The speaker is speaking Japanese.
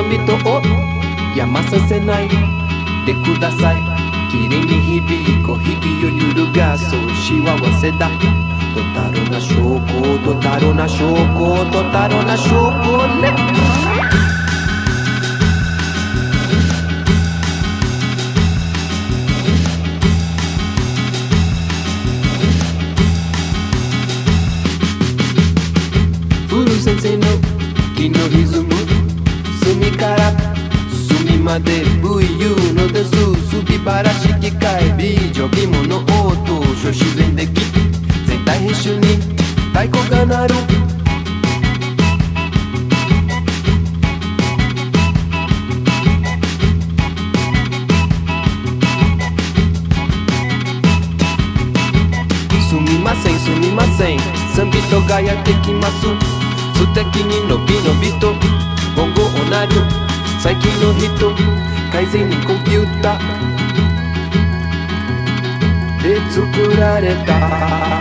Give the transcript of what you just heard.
人を病まさせないでください。霧に響く日々を揺るがす幸せだ。トタロな証拠、トタロな証拠、トタロな証拠ね。先生の気の歪む隅から隅まで VU のですすびばらし機械美女着物応答書自然的全体編集に太鼓が鳴る。すみませんすみません村人がやってきます。素敵にのびのびと言語をなる最近の人改善にコンピューターで作られた